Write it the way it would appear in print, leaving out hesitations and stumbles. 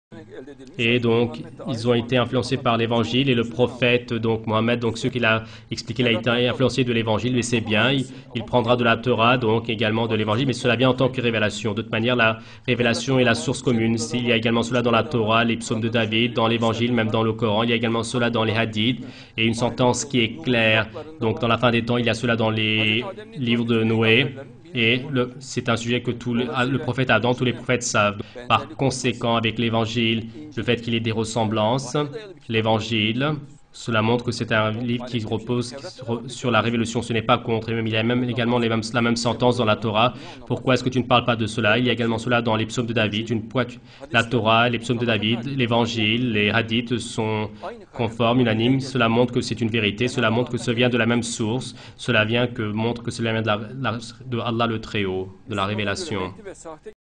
Et donc, ils ont été influencés par l'évangile et le prophète, donc Mohammed, donc ce qu'il a expliqué, il a été influencé de l'évangile, mais c'est bien, il prendra de la Torah, donc également de l'évangile, mais cela vient en tant que révélation. De toute manière, la révélation est la source commune. Il y a également cela dans la Torah, les psaumes de David, dans l'évangile, même dans le Coran, il y a également cela dans les hadiths, et une sentence qui est claire. Donc, dans la fin des temps, il y a cela dans les livres de Noé. Et c'est un sujet que le prophète Adam, tous les prophètes savent. Par conséquent, avec l'évangile, le fait qu'il y ait des ressemblances, l'évangile, cela montre que c'est un livre qui repose sur la révélation. Ce n'est pas contre. Et même, il y a même également la même sentence dans la Torah. Pourquoi est-ce que tu ne parles pas de cela? Il y a également cela dans les psaumes de David. La Torah, les psaumes de David, l'évangile, les hadiths sont conformes, unanimes. Cela montre que c'est une vérité. Cela montre que cela vient de la même source. Montre que cela vient de Allah le Très-Haut, de la révélation.